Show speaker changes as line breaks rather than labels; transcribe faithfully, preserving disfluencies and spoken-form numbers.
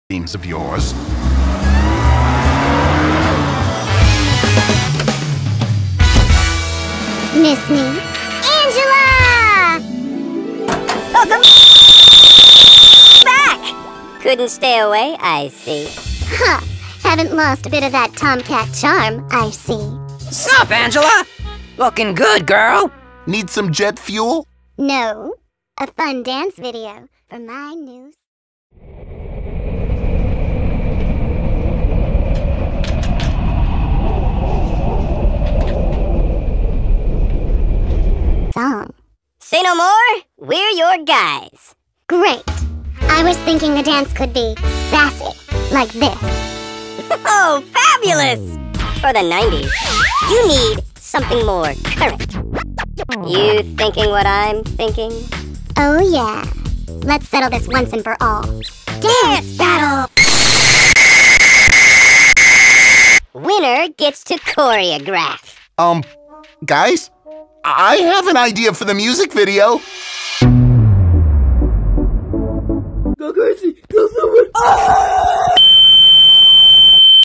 dreams of yours.
Miss me? Angela!
Welcome back! Couldn't stay away, I see.
Huh. Haven't lost a bit of that tomcat charm, I see.
Sup, Angela? Looking good, girl.
Need some jet fuel?
No. A fun dance video for my new song.
Say no more, we're your guys.
Great. I was thinking the dance could be sassy, like this.
Oh, fabulous! For the nineties, you need something more current. You thinking what I'm thinking?
Oh yeah. Let's settle this once and for all. Dance battle!
Winner gets to choreograph.
Um, guys? I have an idea for the music video.
Go crazy! Kill someone! Ah!